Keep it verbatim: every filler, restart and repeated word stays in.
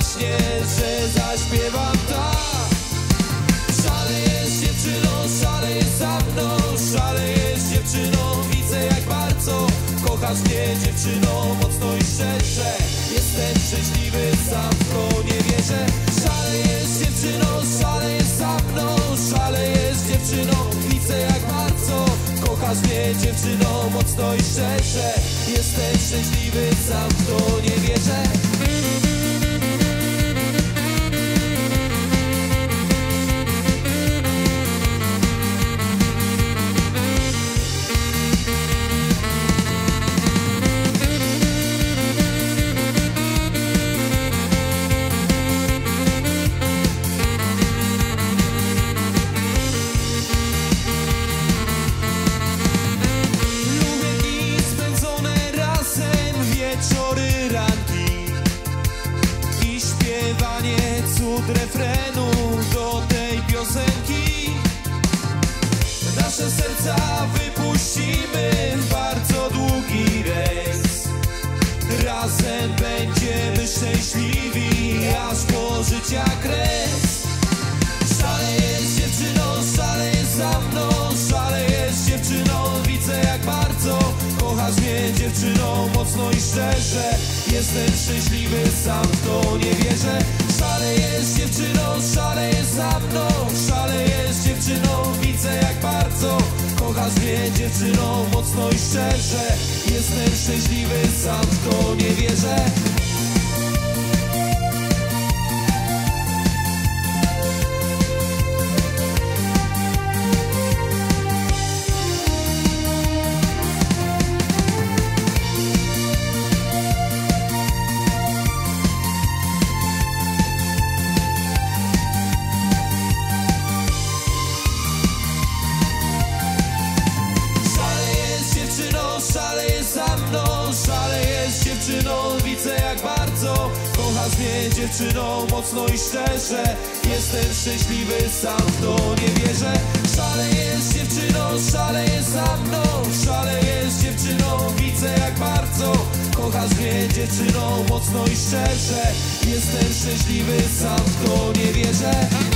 właśnie, że zaśpiewam tak. Szalejesz dziewczyną, szalejesz za mną, szalejesz dziewczyną, widzę jak bardzo kochasz mnie dziewczyno, mocno i szczerze. Jestem szczęśliwy, sam w to nie wierzę. Szalejesz dziewczyną, szalejesz za mną, szalejesz dziewczyną, widzę jak bardzo kochasz mnie dziewczyno, mocno i szczerze. Jestem szczęśliwy, sam w to nie wierzę. Cud refrenu do tej piosenki. Nasze serca wypuścimy w bardzo długi rejs. Razem będziemy szczęśliwi aż po życia kres. Szalejesz dziewczyną, szalejesz za mną, szalejesz dziewczyną, widzę jak bardzo kochasz mnie dziewczyną, mocno i szczerze. Jestem szczęśliwy, sam w to nie wierzę. Szalejesz dziewczyną, szalejesz za mną, szalejesz dziewczyną, widzę jak bardzo kochasz mnie dziewczyną, mocno i szczerze. Jestem szczęśliwy, sam w to nie wierzę. Szalejesz za mną, szalejesz dziewczyną, widzę jak bardzo kochasz mnie dziewczyną, mocno i szczerze. Jestem szczęśliwy, sam w to nie wierzę. Szalejesz dziewczyną, szalejesz za mną, szalejesz dziewczyną, widzę jak bardzo kochasz mnie dziewczyną, mocno i szczerze. Jestem szczęśliwy, sam w to nie wierzę.